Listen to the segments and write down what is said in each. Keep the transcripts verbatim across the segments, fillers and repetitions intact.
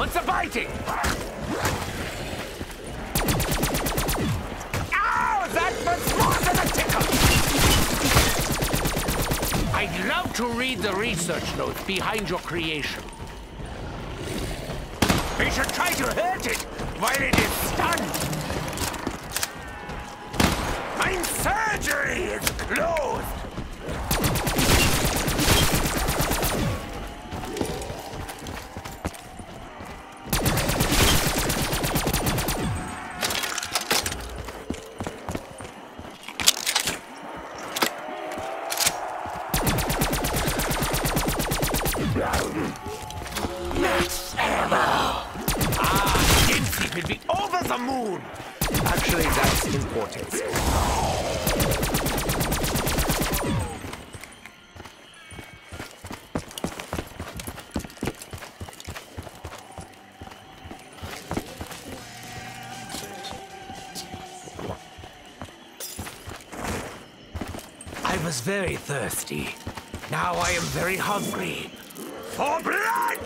wants a biting! Ow! That was more than a tickle! I'd love to read the research notes behind your creation. We should try to hurt it while it is stunned. My surgery is closed! Max ammo! Ah, Dempsey will be over the moon! Actually, that's important. I was very thirsty. Now I am very hungry. For blood!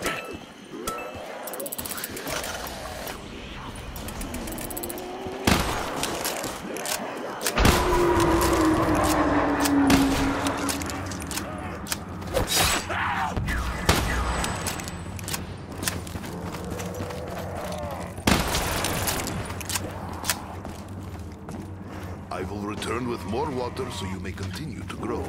I will return with more water so you may continue to grow.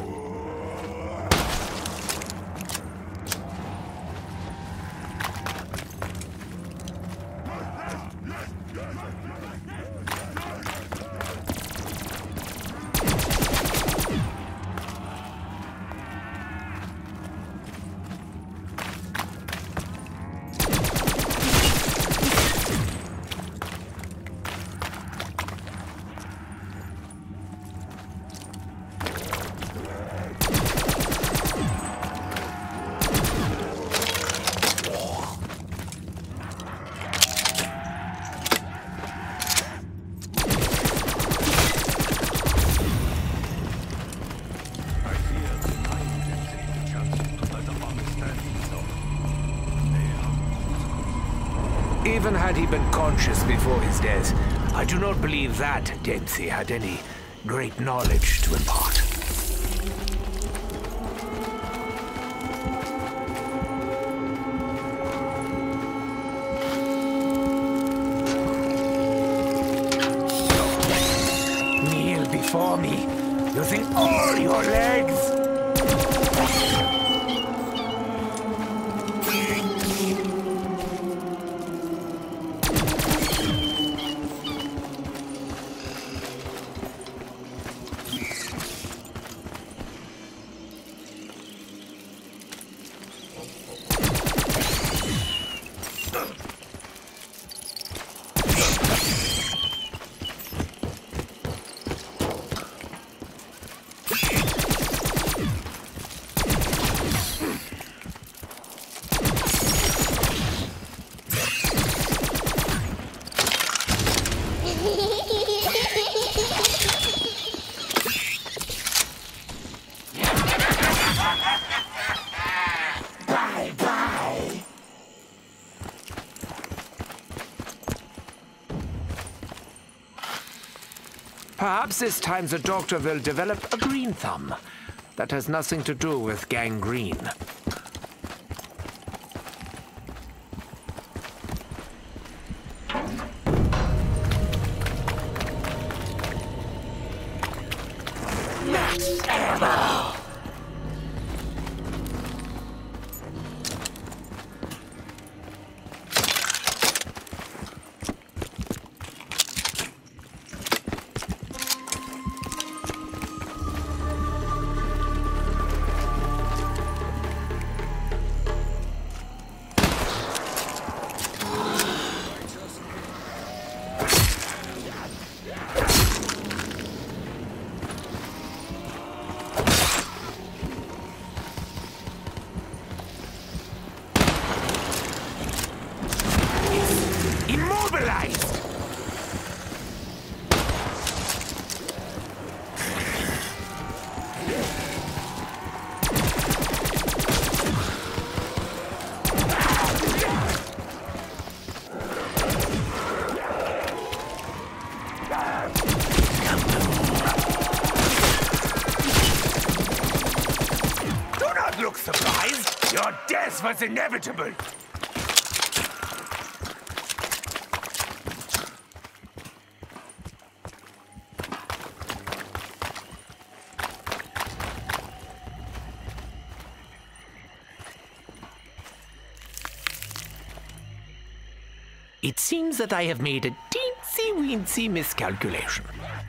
Even had he been conscious before his death, I do not believe that Dempsey had any great knowledge to impart. Kneel before me, using all your legs! Perhaps this time the doctor will develop a green thumb. That has nothing to do with gangrene. Max ammo! surprised? Your death was inevitable. It seems that I have made a teensy-weensy miscalculation.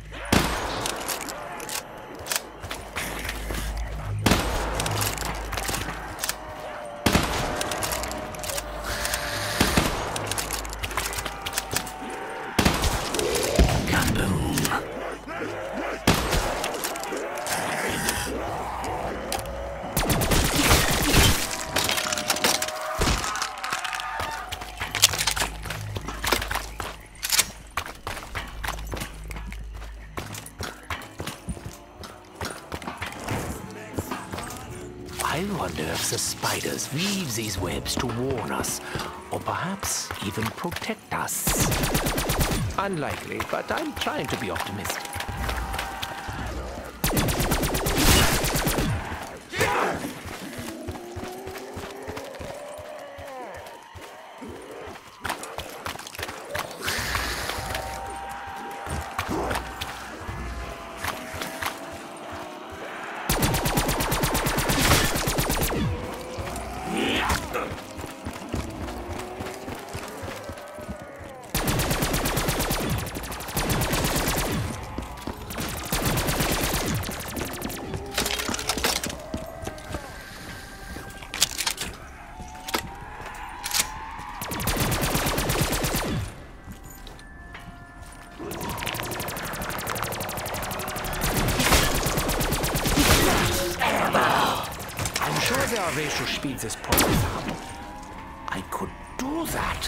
I wonder if the spiders weave these webs to warn us, or perhaps even protect us. Unlikely, but I'm trying to be optimistic. Der welche spielt das Podcast haben. I could do that.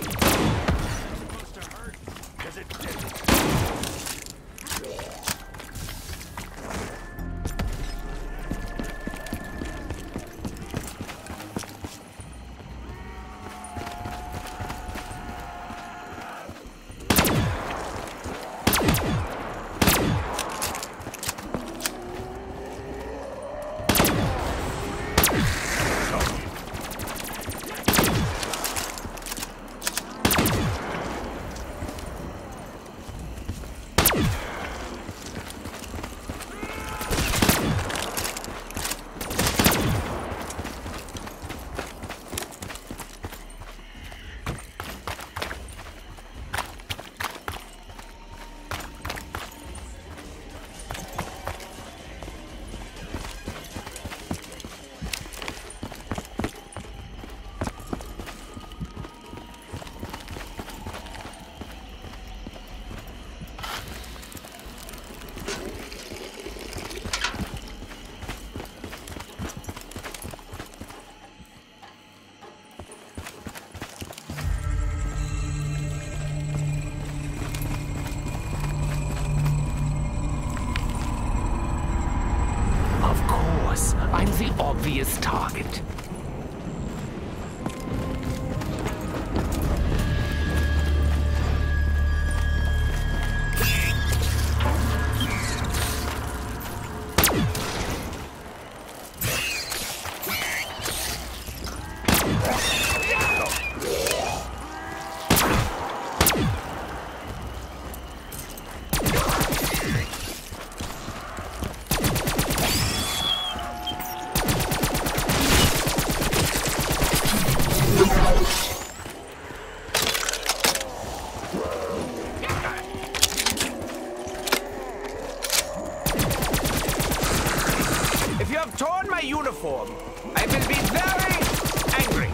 I'm the obvious target. Torn my uniform, I will be very angry.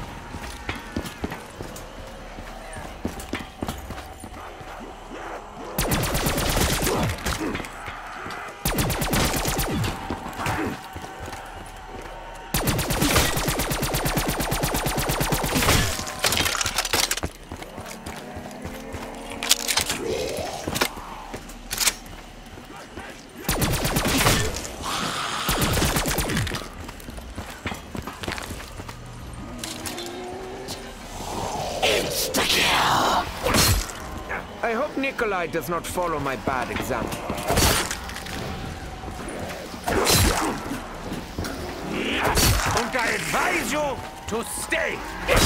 I hope Nikolai does not follow my bad example. Und advise you to stay.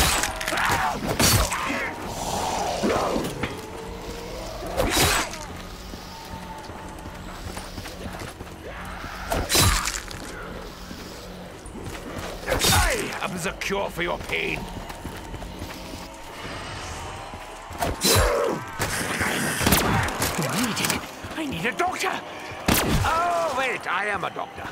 I am the cure for your pain. Bleeding. I need a doctor. Oh, wait, I am a doctor.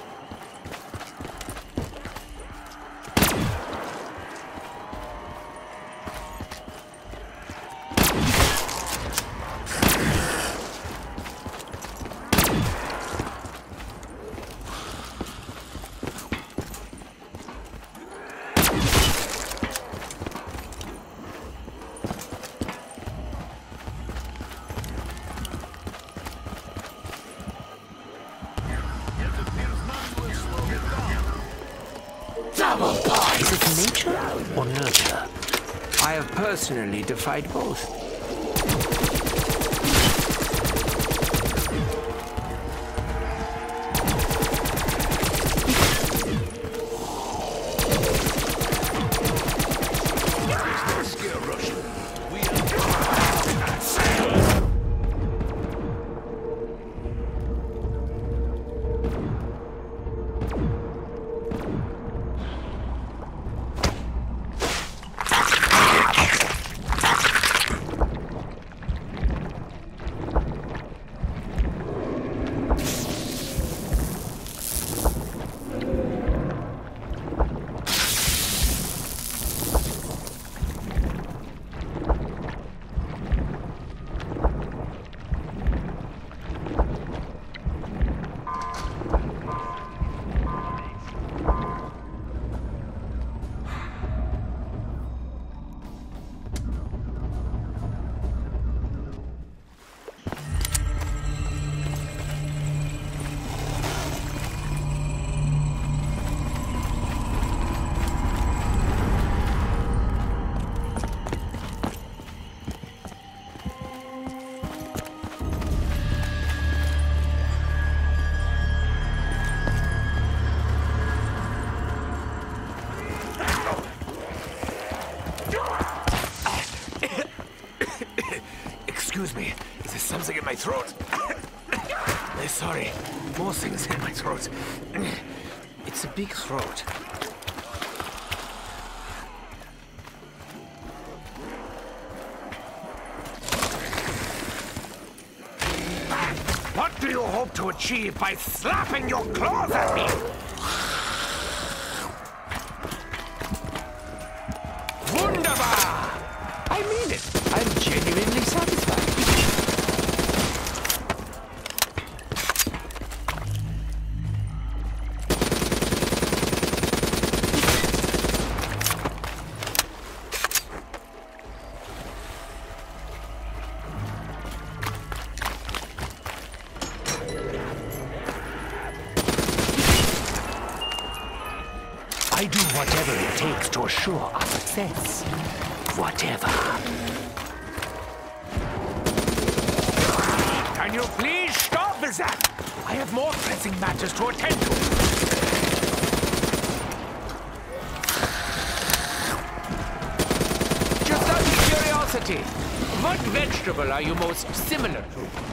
Is it nature or nurture? I have personally defied both. Excuse me, is there something in my throat? Sorry, more things in my throat. It's a big throat. What do you hope to achieve by slapping your claws at me? Wunderbar! I mean it. I'm genuinely satisfied. I do whatever it takes to assure our success. Whatever. Can you please stop with that? I have more pressing matters to attend to. Just out of curiosity, what vegetable are you most similar to?